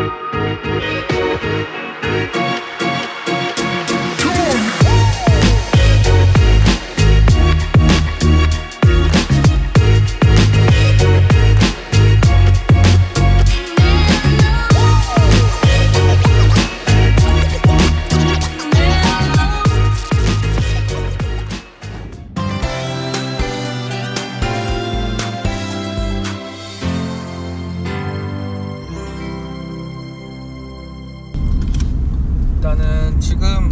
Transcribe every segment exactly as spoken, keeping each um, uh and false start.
일단은 지금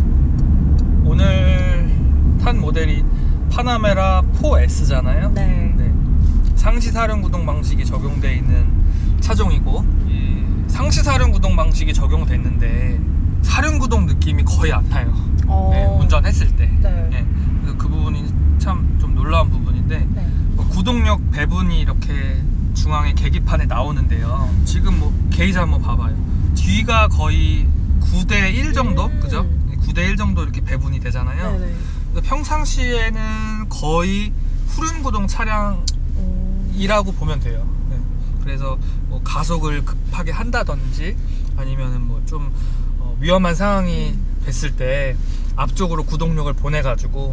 오늘 탄 모델이 파나메라 포 에스잖아요. 네. 네. 상시 사륜 구동 방식이 적용되어 있는 차종이고, 이 상시 사륜 구동 방식이 적용됐는데 사륜 구동 느낌이 거의 안 나요. 어... 네, 운전했을 때. 네. 네. 그래서 그 부분이 참 좀 놀라운 부분인데, 네. 뭐 구동력 배분이 이렇게 중앙에 계기판에 나오는데요. 지금 뭐 게이지 한번 봐봐요. 뒤가 거의 구 대 일 정도? 음. 그죠? 구 대 일 정도 이렇게 배분이 되잖아요. 네네. 그래서 평상시에는 거의 후륜구동 차량이라고 음. 보면 돼요. 네. 그래서 뭐 가속을 급하게 한다든지 아니면은 뭐 좀 어 위험한 상황이 음. 됐을 때 앞쪽으로 구동력을 보내가지고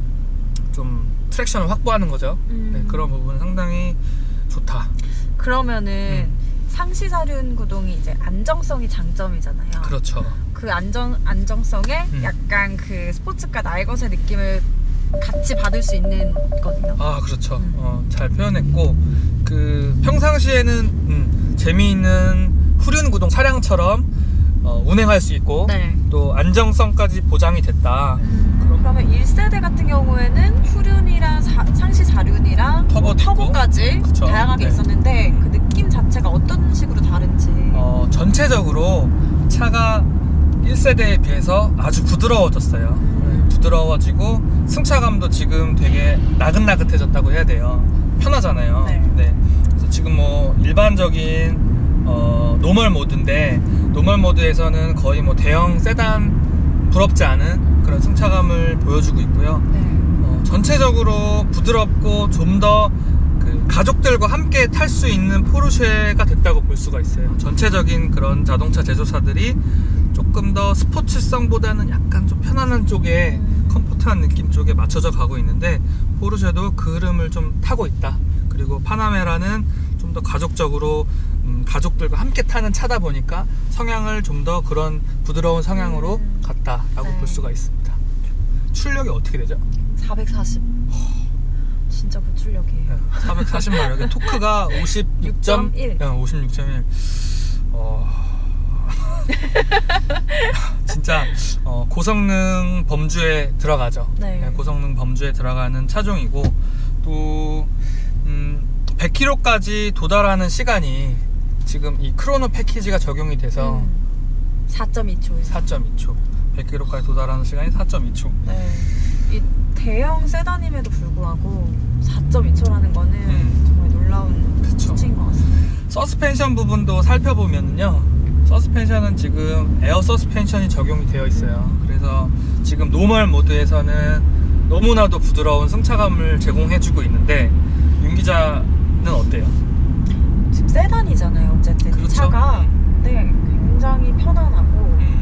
좀 트랙션을 확보하는 거죠. 음. 네, 그런 부분은 상당히 좋다. 그러면은 음. 상시 사륜 구동이 이제 안정성이 장점이잖아요. 그렇죠. 그 안정 안정성에 음. 약간 그 스포츠카 날것의 느낌을 같이 받을 수 있는 거든요. 아, 그렇죠. 음. 어, 잘 표현했고, 그 평상시에는 음, 재미있는 후륜 구동 차량처럼 어, 운행할 수 있고, 네. 또 안정성까지 보장이 됐다. 음, 그러면 일 세대 같은 경우에는 후륜이랑 사, 상시 사륜이랑 뭐 터보도 터보까지 그쵸. 다양하게 네. 있었는데 그 느낌 자체가 어떤 식으로 다른지. 어, 전체적으로 차가 일 세대에 비해서 아주 부드러워졌어요. 음. 부드러워지고 승차감도 지금 되게 나긋나긋해졌다고 해야 돼요. 편하잖아요. 네. 네. 그래서 지금 뭐 일반적인 어, 노멀 모드인데, 노멀 모드에서는 거의 뭐 대형 세단 부럽지 않은 그런 승차감을 보여주고 있고요. 네. 어, 전체적으로 부드럽고 좀 더 그 가족들과 함께 탈 수 있는 포르쉐가 됐다고 볼 수가 있어요. 전체적인 그런 자동차 제조사들이 조금 더 스포츠성보다는 약간 좀 편안한 쪽에, 음. 컴포트한 느낌 쪽에 맞춰져 가고 있는데, 포르쉐도 그 흐름을 좀 타고 있다. 그리고 파나메라는 좀 더 가족적으로 음, 가족들과 함께 타는 차다 보니까 성향을 좀 더 그런 부드러운 성향으로 음. 갔다라고 네. 볼 수가 있습니다. 출력이 어떻게 되죠? 사백사십. 진짜 고출력이에요. 네, 사백사십 마력에 토크가 오십육 점 일. 네, 오십육 점 일. 어... 진짜 어, 고성능 범주에 들어가죠. 네. 네, 고성능 범주에 들어가는 차종이고, 또 음, 백 킬로미터까지 도달하는 시간이 지금 이 크로노 패키지가 적용이 돼서 음. 사 점 이 초예요. 사 점 이 초. 백 킬로미터까지 도달하는 시간이 사 점 이 초. 네. 이 대형 세단임에도 불구하고 사 점 이 초라는 거는 음. 정말 놀라운 그쵸. 수치인 것 같습니다. 서스펜션 부분도 살펴보면요, 서스펜션은 지금 에어 서스펜션이 적용이 되어 있어요. 그래서 지금 노멀 모드에서는 너무나도 부드러운 승차감을 제공해주고 있는데, 윤 기자는 어때요? 지금 세단이잖아요. 어쨌든 그렇죠. 차가 네, 굉장히 편안하고,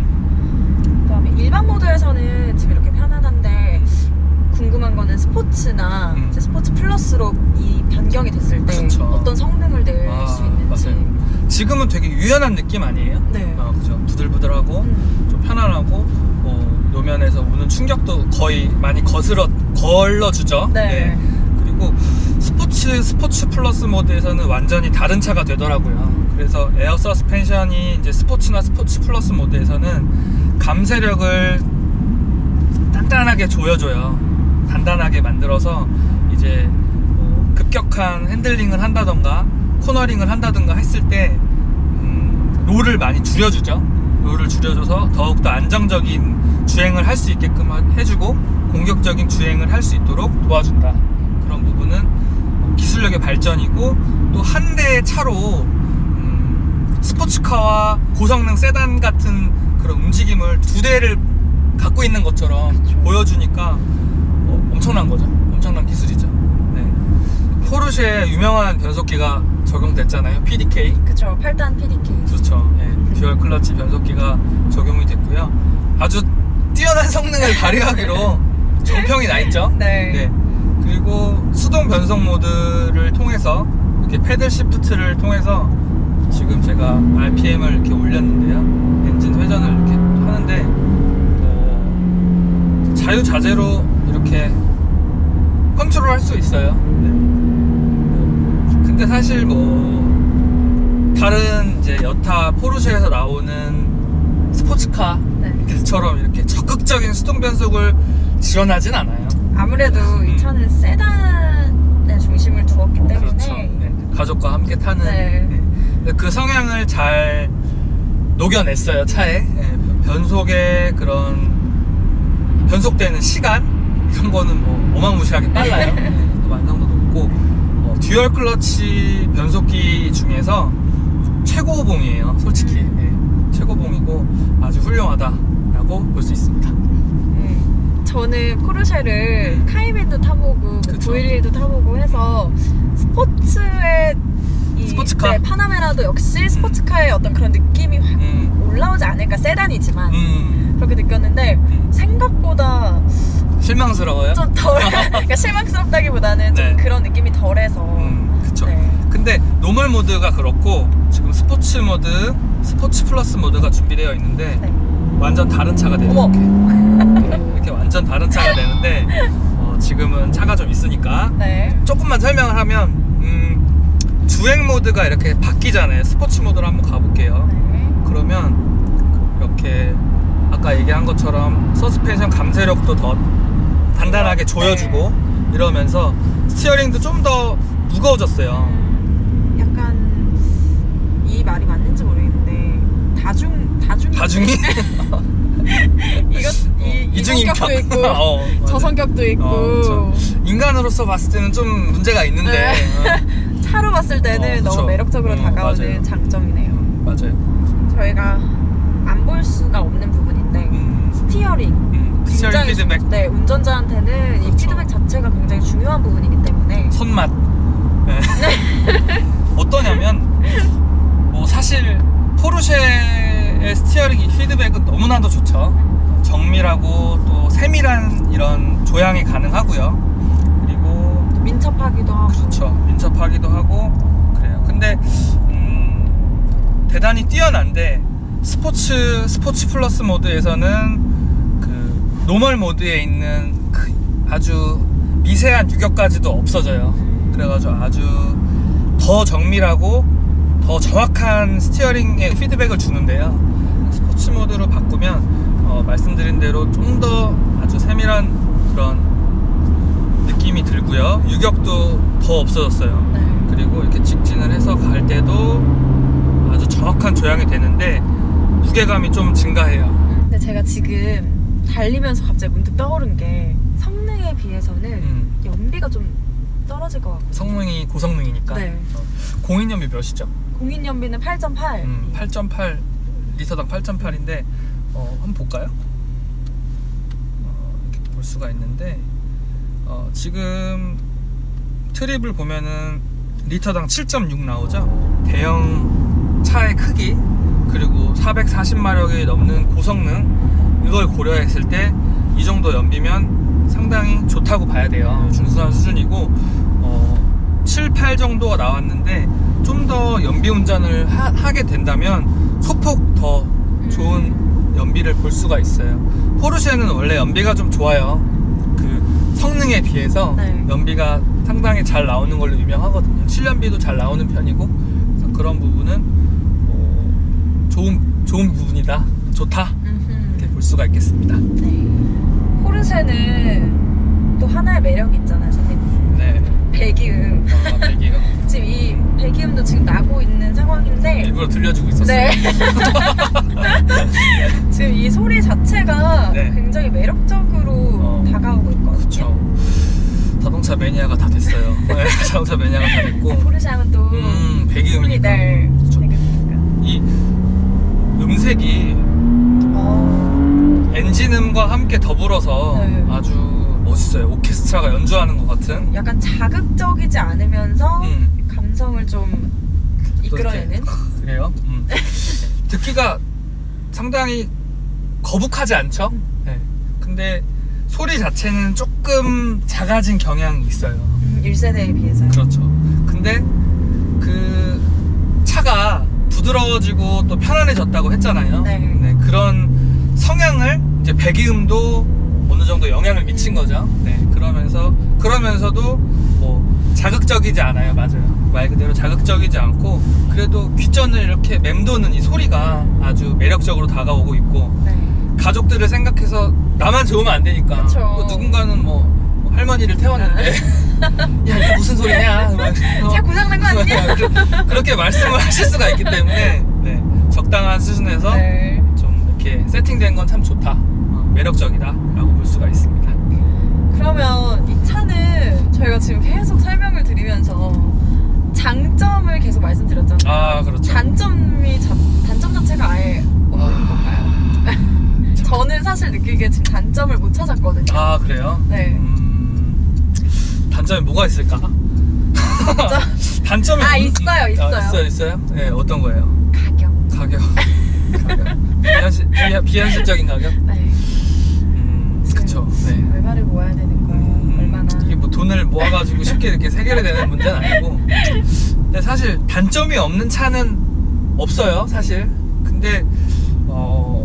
음. 그다음에 일반 모드에서는 지금 이렇게 편안한데 궁금한 거는 스포츠나 음. 이제 스포츠 플러스로 이 변경이 됐을 때 그렇죠. 어떤 성능을 낼 아, 수 있는지. 맞아요. 지금은 되게 유연한 느낌 아니에요? 네. 어, 그죠. 부들부들하고 음. 좀 편안하고, 뭐 노면에서 오는 충격도 거의 많이 거슬러 걸러주죠. 네. 그리고 스포츠 스포츠 플러스 모드에서는 완전히 다른 차가 되더라고요. 그래서 에어 서스펜션이 이제 스포츠나 스포츠 플러스 모드에서는 감쇄력을 단단하게 조여줘요. 단단하게 만들어서 이제 뭐 급격한 핸들링을 한다던가 코너링을 한다던가 했을 때 음, 롤을 많이 줄여주죠. 롤을 줄여줘서 더욱더 안정적인 주행을 할 수 있게끔 해주고, 공격적인 주행을 할 수 있도록 도와준다. 그런 부분은 기술력의 발전이고, 또 한 대의 차로 음, 스포츠카와 고성능 세단 같은 그런 움직임을 두 대를 갖고 있는 것처럼 그쵸. 보여주니까 어, 엄청난 거죠. 엄청난 기술이죠. 네. 포르쉐에 유명한 변속기가 적용됐잖아요. 피디케이. 그쵸. 팔 단 피디케이. 그렇죠. 예, 듀얼 클러치 변속기가 적용이 됐고요. 아주 뛰어난 성능을 발휘하기로 정평이 나 있죠. 네. 네. 그리고 수동 변속 모드를 통해서 이렇게 패들 시프트를 통해서 지금 제가 알피엠을 이렇게 올렸는데요. 엔진 회전을 이렇게 하는데 어, 자유자재로 이렇게 컨트롤할 수 있어요. 네. 뭐, 근데 사실 뭐 다른 이제 여타 포르쉐에서 나오는 스포츠카들처럼 네. 이렇게 적극적인 수동 변속을 지원하진 않아요. 아무래도 음. 이 차는 세단에 중심을 두었기 때문에 그렇죠. 네. 가족과 함께 타는 네. 네. 그 성향을 잘 녹여냈어요, 차에. 네. 변속의 그런 변속되는 시간 이런 거는 뭐 어마무시하게 빨라요. 네. 완성도 높고 어, 듀얼 클러치 변속기 중에서 최고봉이에요, 솔직히. 네. 최고봉이고 아주 훌륭하다라고 볼 수 있습니다. 음, 저는 포르쉐를 음. 카이맨도 타보고 그쵸. 구백십일도 타보고 해서 스포츠의 이, 스포츠카? 네, 파나메라도 역시 스포츠카의 어떤 그런 느낌이 확 음. 올라오지 않을까. 세단이지만 음. 그렇게 느꼈는데 음. 생각보다 실망스러워요? 좀 덜 그러니까 실망스럽다기보다는 좀 네. 그런 느낌이 덜해서 음, 그쵸. 네. 근데 노멀 모드가 그렇고 지금 스포츠 모드, 스포츠 플러스 모드가 준비되어 있는데 네. 완전 다른 차가 되죠. 어머. 이렇게. 이렇게 완전 다른 차가 되는데 어, 지금은 차가 좀 있으니까 네. 조금만 설명을 하면 음, 주행 모드가 이렇게 바뀌잖아요. 스포츠 모드로 한번 가볼게요. 네. 그러면 이렇게 아까 얘기한 것처럼 서스펜션 감쇄력도 더 단단하게 조여주고 이러면서 스티어링도 좀 더 무거워졌어요. 음, 약간 이 말이 맞는지 모르겠는데 다중 다중 다중이? 이것 이 이중인격? 이성격도 있고 어, 맞아요. 저성격도 있고 어, 그쵸. 인간으로서 봤을 때는 좀 문제가 있는데 네. 차로 봤을 때는 어, 그쵸. 너무 매력적으로 음, 다가오는 맞아요. 장점이네요. 맞아요. 저희가 안 볼 수가 없는 부분인데 음, 스티어링 음, 스티어링 굉장히 피드백, 주- 네, 운전자한테는 이 그쵸. 피드백 자체가 굉장히 중요한 부분이기 때문에 손맛. 네. 어떠냐면 뭐 사실 포르쉐의 스티어링 피드백은 너무나도 좋죠. 정밀하고 또 세밀한 이런 조향이 가능하고요. 그리고 민첩하기도 하고 그렇죠. 민첩하기도 하고 그래요. 근데 음, 대단히 뛰어난데 스포츠 스포츠 플러스 모드에서는 그 노멀 모드에 있는 그 아주 미세한 유격까지도 없어져요. 그래가지고 아주 더 정밀하고 더 정확한 스티어링의 피드백을 주는데요. 스포츠 모드로 바꾸면 어, 말씀드린 대로 좀 더 아주 세밀한 그런 느낌이 들고요. 유격도 더 없어졌어요. 네. 그리고 이렇게 직진을 해서 갈 때도 아주 정확한 조향이 되는데 무게감이 좀 증가해요. 근데 제가 지금 달리면서 갑자기 문득 떠오른 게 성능에 비해서는 음. 연비가 좀 떨어질 것 같고 성능이 고성능이니까. 네. 어, 공인연비 몇이죠? 공인 연비는 팔 점 팔. 음, 팔 점 팔 리터당 팔 점 팔인데 어, 한번 볼까요? 어, 이렇게 볼 수가 있는데 어, 지금 트립을 보면은 리터당 칠 점 육 나오죠. 대형 차의 크기 그리고 사백사십 마력이 넘는 고성능 이걸 고려했을 때 이 정도 연비면 상당히 좋다고 봐야 돼요. 준수한 수준이고 어, 칠, 팔 정도가 나왔는데 좀 더 연비 운전을 하, 하게 된다면 소폭 더 좋은 연비를 볼 수가 있어요. 포르쉐는 원래 연비가 좀 좋아요. 그 성능에 비해서 네. 연비가 상당히 잘 나오는 걸로 유명하거든요. 실연비도 잘 나오는 편이고 그래서 그런 부분은 어, 좋은 좋은 부분이다, 좋다 이렇게 볼 수가 있겠습니다. 네. 포르쉐는 또 하나의 매력이 있잖아요, 선생님. 네. 배기음. 아, 배기음 지금 이 배기음도 지금 나고 있는 상황인데 일부러 들려주고 있었어요. 네. 지금 이 소리 자체가 네. 굉장히 매력적으로 어, 다가오고 있거든요. 그쵸. 자동차 매니아가 다 됐어요. 네, 자동차 매니아가 다 됐고 포르쉐 하면 또 음, 배기음이니까. 소리들 그쵸. 생각하니까. 이 음색이 어, 엔진음과 함께 더불어서 네. 아주 멋있어요. 오케스트라가 연주하는 것 같은. 약간 자극적이지 않으면서 음. 감성을 좀 또 이렇게 이끌어내는. 그래요? 음. 듣기가 상당히 거북하지 않죠? 음. 네. 근데 소리 자체는 조금 작아진 경향이 있어요. 음, 일 세대에 비해서요. 그렇죠. 근데 그 차가 부드러워지고 또 편안해졌다고 했잖아요. 네. 네, 그런 성향을 이제 배기음도 어느 정도 영향을 미친 거죠. 네, 그러면서 그러면서도 뭐 자극적이지 않아요. 맞아요. 말 그대로 자극적이지 않고 그래도 귓전을 이렇게 맴도는 이 소리가 아주 매력적으로 다가오고 있고 네. 가족들을 생각해서 나만 좋으면 안 되니까. 그쵸. 또 누군가는 뭐 할머니를 태웠는데 야 이게 무슨 소리냐 차 고장난 거 아니냐? 그렇게 말씀을 하실 수가 있기 때문에 네, 적당한 수준에서 네. 좀 이렇게 세팅된 건 참 좋다, 어, 매력적이다 라고 볼 수가 있습니다. 그러면 이 차는 저희가 지금 계속 설명을 드리면서 장점을 계속 말씀드렸잖아요. 아 그렇죠. 단점이 자, 단점 자체가 아예 없는 건가요? 저는 사실 느끼기에 지금 단점을 못 찾았거든요. 아 그래요? 네. 음, 단점이 뭐가 있을까? 단점이 아, 음, 있어요, 음, 있어요. 아, 있어요, 있어요? 네, 어떤 거예요? 가격. 가격. 가격. 비현실, 비, 비현실적인 가격? 네. 음, 그쵸. 네. 얼마를 모아야 되는 거예요? 음, 얼마나? 이게 뭐 돈을 모아가지고 쉽게 이렇게 해결되는 문제는 아니고. 근데 사실 단점이 없는 차는 없어요, 사실. 근데, 어,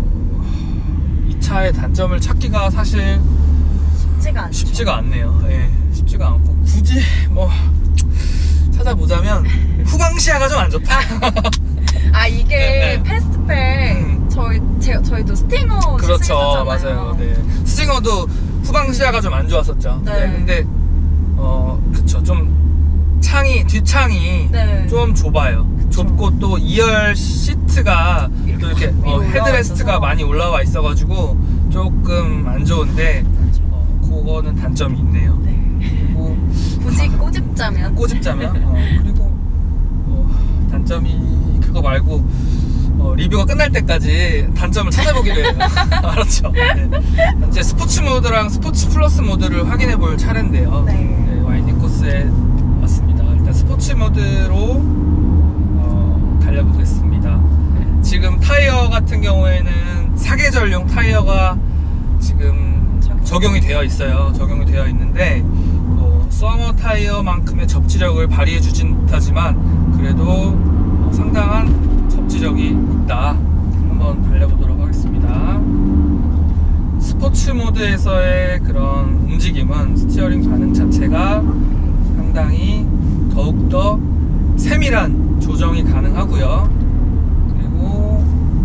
이 차의 단점을 찾기가 사실 쉽지가 않죠. 쉽지가 않네요. 예, 쉽지가 않고. 굳이 뭐, 찾아보자면, 후방시야가 좀 안 좋다. 아 이게 네, 네. 패스트백 음. 저희 제, 저희도 스팅어 그렇죠, 시승했었잖아요. 맞아요. 네. 스팅어도 후방 시야가 좀 안 좋았었죠. 네. 네. 근데 어, 그쵸. 좀 창이 뒷창이 네. 좀 좁아요. 그쵸. 좁고 또 이열 시트가 이렇게 또 이렇게 위로 어, 올라와 헤드레스트가 있어서. 많이 올라와 있어가지고 조금 안 좋은데 어, 그거는 단점이 있네요. 네. 그리고 굳이 꼬집자면 꼬집자면 어, 그리고 어, 단점이 그거 말고 어, 리뷰가 끝날 때까지 단점을 찾아보기로 해요. 알았죠? 네. 이제 스포츠 모드랑 스포츠 플러스 모드를 확인해 볼 차례인데요. 네. 네, 와인딩 코스에 왔습니다. 일단 스포츠 모드로 어, 달려보겠습니다. 지금 타이어 같은 경우에는 사계절용 타이어가 지금 적용이 되어 있어요. 적용이 되어 있는데 뭐 서머 타이어만큼의 접지력을 발휘해 주진 못하지만 그래도 어, 상당한 접지력이 있다. 한번 달려보도록 하겠습니다. 스포츠 모드에서의 그런 움직임은 스티어링 반응 자체가 상당히 더욱더 세밀한 조정이 가능하고요. 그리고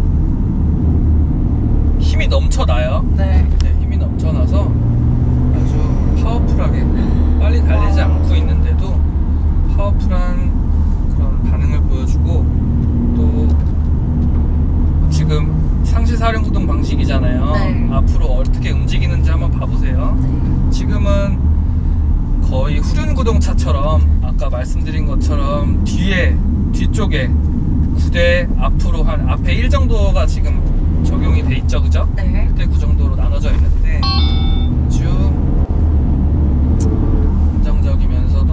힘이 넘쳐나요. 네. 네, 힘이 넘쳐나서 아주 파워풀하게 빨리 달리지 와. 않고 있는데도 파워풀한 그런 반응을 보여주고 또 지금 상시 사륜구동 방식이잖아요. 네. 앞으로 어떻게 움직이는지 한번 봐보세요. 네. 지금은 거의 후륜구동차처럼 아까 말씀드린 것처럼 뒤에 뒤쪽에 구 대 앞으로 한 앞에 일 정도가 지금 적용이 돼 있죠, 그죠? 네. 일 대 구 정도로 나눠져 있는데 아주 안정적이면서도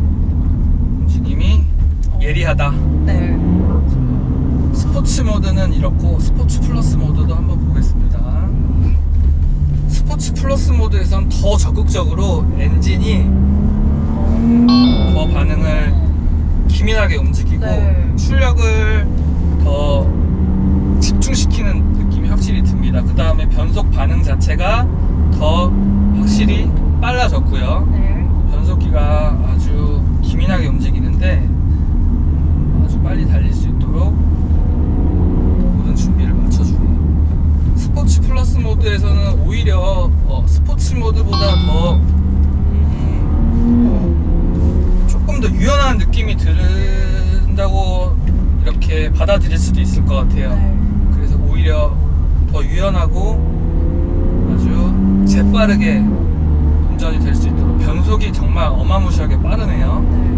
움직임이 예리하다. 네. 스포츠 모드는 이렇고 스포츠 플러스 모드도 한번 보겠습니다. 스포츠 플러스 모드에선 더 적극적으로 엔진이 더 반응을 기민하게 움직이고 네. 출력을 더 집중시키는 느낌이 확실히 듭니다. 그 다음에 변속 반응 자체가 더 확실히 빨라졌고요. 네. 변속기가 아주 기민하게 움직이는데 아주 빨리 달릴 수 있도록 모든 준비를 맞춰주네요. 스포츠 플러스 모드에서는 오히려 어, 스포츠 모드보다 더 음, 조금 더 유연한 느낌이 든다고 이렇게 받아들일 수도 있을 것 같아요. 네. 그래서 오히려 더 유연하고 아주 재빠르게 운전이 될 수 있도록 변속이 정말 어마무시하게 빠르네요. 네.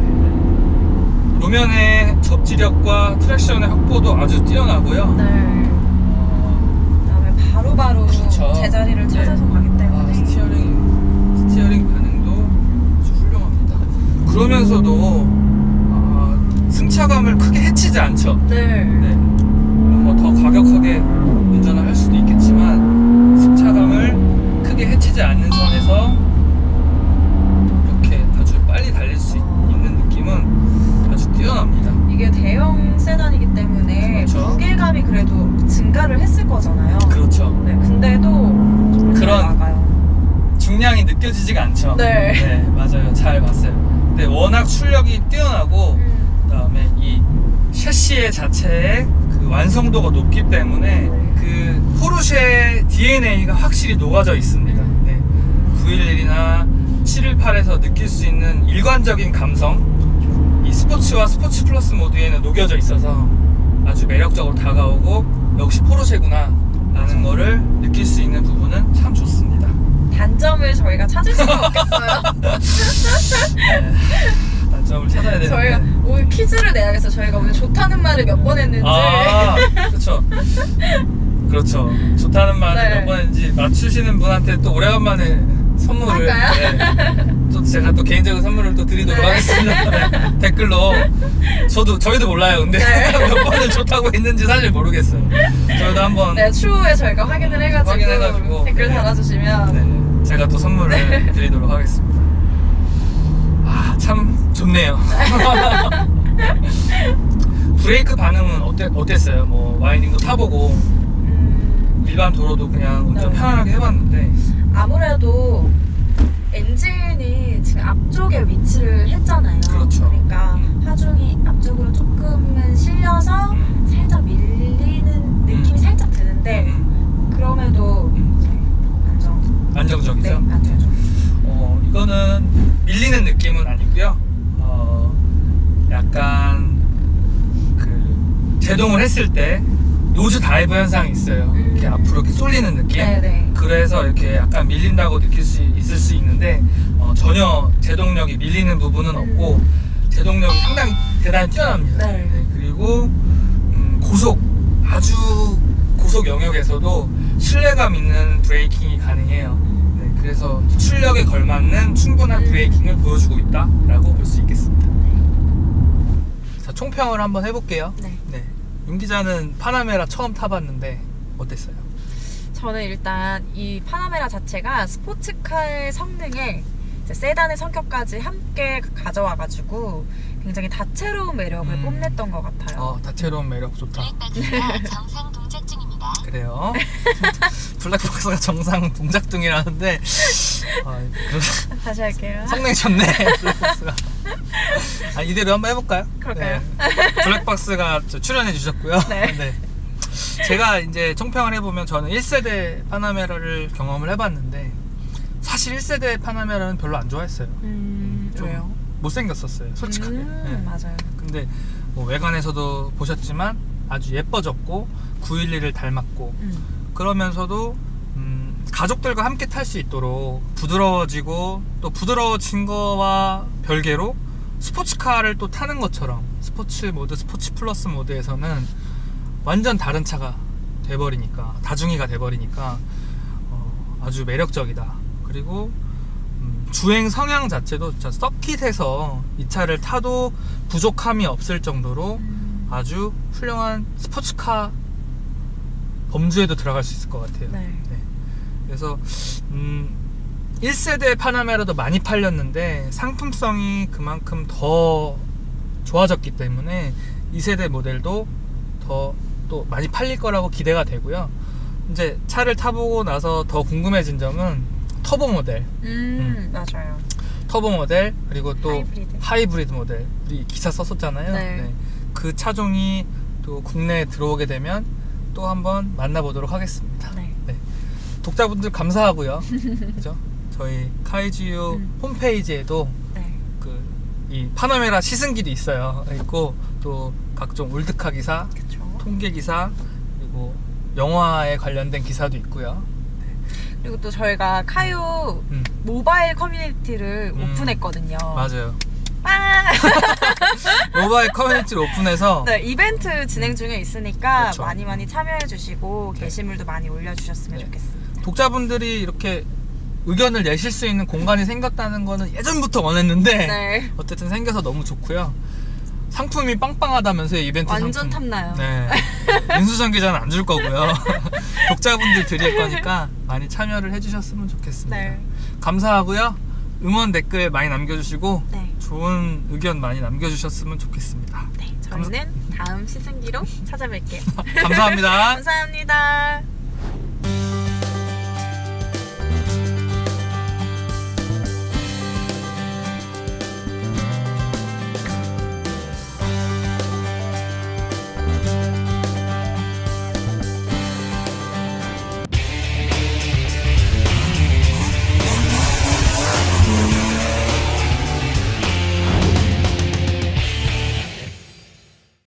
路面의 접지력과 트랙션의 확보도 아주 뛰어나고요. 네. 어, 그다음에 바로바로 그렇죠. 제자리를 네. 찾아서 가기 때문에 아, 스티어링, 스티어링 반응도 아주 훌륭합니다. 그러면서도 아, 승차감을 크게 해치지 않죠. 네. 네. 뭐 더 과격하게 투자를 했을 거잖아요. 그렇죠. 네, 근데도 정말 잘 그런 나가요. 중량이 느껴지지가 않죠. 네. 네, 맞아요. 잘 봤어요. 근데 워낙 출력이 뛰어나고 음. 그다음에 이 샤시의 자체의 그 완성도가 높기 때문에 그 포르쉐 디엔에이가 확실히 녹아져 있습니다. 네. 구백십일이나 칠백십팔에서 느낄 수 있는 일관적인 감성, 이 스포츠와 스포츠 플러스 모드에는 녹여져 있어서 아주 매력적으로 다가오고 역시 포르쉐구나 라는 거를 느낄 수 있는 부분은 참 좋습니다. 단점을 저희가 찾을 수가 없겠어요. 네. 단점을 찾아야 되는데 저희가 오늘 퀴즈를 내야겠어요. 저희가 오늘 좋다는 말을 몇 번 했는지. 아, 그렇죠. 그렇죠. 좋다는 말을 네. 몇 번 했는지 맞추시는 분한테 또 오래간만에 선물을 할까요? 네. 또 제가 또 개인적인 선물을 또 드리도록 네. 하겠습니다. 네. 댓글로 저도 저희도 몰라요. 근데 네. 몇 번을 좋다고 했는지 사실 모르겠어요. 저희도 한번 네, 추후에 저희가 확인을 해가지고, 확인해가지고 댓글 네. 달아주시면 네. 제가 또 선물을 네. 드리도록 하겠습니다. 아, 참 좋네요. 브레이크 반응은 어때, 어땠어요? 뭐 와이닝도 타보고 음, 일반 도로도 그냥 운전 네. 편안하게 해봤는데 아무래도 엔진이 지금 앞쪽에 위치를 했잖아요. 그렇죠. 그러니까 음. 하중이 앞쪽으로 조금은 실려서 음. 살짝 밀리는 느낌이 음. 살짝 드는데 음, 그럼에도 음. 이제 안정. 안정적이죠? 네, 안정적. 어, 이거는 밀리는 느낌은 아니고요. 어, 약간 그 제동을 했을 때 노즈 다이브 현상이 있어요. 이렇게 음. 앞으로 이렇게 쏠리는 느낌. 네네. 그래서 이렇게 약간 밀린다고 느낄 수 있을 수 있는데 어, 전혀 제동력이 밀리는 부분은 없고 음. 제동력이 상당히 대단히 뛰어납니다. 네. 네, 그리고 음, 고속 아주 고속 영역에서도 신뢰감 있는 브레이킹이 가능해요. 네, 그래서 출력에 걸맞는 충분한 브레이킹을 보여주고 있다라고 볼 수 있겠습니다. 자, 총평을 한번 해볼게요. 네. 네, 윤 기자는 파나메라 처음 타봤는데 어땠어요? 저는 일단 이 파나메라 자체가 스포츠카의 성능에 이제 세단의 성격까지 함께 가져와가지고 굉장히 다채로운 매력을 음. 뽐냈던 것 같아요. 어, 다채로운 매력 좋다. 블랙박스가 정상 동작 중입니다. 그래요. 블랙박스가 정상 동작 중이라는데 아, 그런- 다시 할게요. 성능이 좋네. 블랙박스가. 아, 이대로 한번 해볼까요? 그럴까요? 네. 블랙박스가 저 출연해 주셨고요. 네. 제가 이제 총평을 해보면 저는 일 세대 파나메라를 경험을 해봤는데 사실 일 세대 파나메라는 별로 안 좋아했어요. 음, 좀 왜요? 못생겼었어요, 솔직하게. 음, 네. 맞아요. 근데 뭐 외관에서도 보셨지만 아주 예뻐졌고 구백십일을 닮았고 음. 그러면서도 음, 가족들과 함께 탈 수 있도록 부드러워지고 또 부드러워진 거와 별개로 스포츠카를 또 타는 것처럼 스포츠 모드, 스포츠 플러스 모드에서는 완전 다른 차가 돼버리니까 다중이가 돼버리니까 어, 아주 매력적이다. 그리고 음, 주행 성향 자체도 진짜 서킷에서 이 차를 타도 부족함이 없을 정도로 음. 아주 훌륭한 스포츠카 범주에도 들어갈 수 있을 것 같아요. 네. 네. 그래서 음, 일 세대 파나메라도 많이 팔렸는데 상품성이 그만큼 더 좋아졌기 때문에 이 세대 모델도 더 또 많이 팔릴 거라고 기대가 되고요. 이제 차를 타보고 나서 더 궁금해진 점은 터보 모델, 음, 맞아요. 터보 모델 그리고 또 하이브리드. 하이브리드 모델 우리 기사 썼었잖아요. 네. 그 차종이 또 국내에 들어오게 되면 또 한번 만나보도록 하겠습니다. 네. 네. 독자분들 감사하고요. 그죠? 저희 카이지유 음. 홈페이지에도 네. 그 이 파나메라 시승기도 있어요. 있고 또 각종 올드카 기사, 그쵸. 통계 기사 그리고 영화에 관련된 기사도 있고요. 그리고 또 저희가 카유 음, 모바일 커뮤니티를 음. 오픈했거든요. 맞아요. 아! 모바일 커뮤니티를 오픈해서 네, 이벤트 진행 중에 있으니까 그렇죠. 많이 많이 참여해 주시고 네. 게시물도 많이 올려주셨으면 네. 좋겠습니다. 독자분들이 이렇게 의견을 내실 수 있는 공간이 생겼다는 거는 예전부터 원했는데 네. 어쨌든 생겨서 너무 좋고요. 상품이 빵빵하다면서요, 이벤트 완전 상품. 탐나요. 네. 윤수정 기자는 안 줄 거고요. 독자분들 드릴 거니까 많이 참여를 해주셨으면 좋겠습니다. 네. 감사하고요. 응원 댓글 많이 남겨주시고 네. 좋은 의견 많이 남겨주셨으면 좋겠습니다. 네, 저희는 다음 시승기로 찾아뵐게요. 감사합니다. 감사합니다.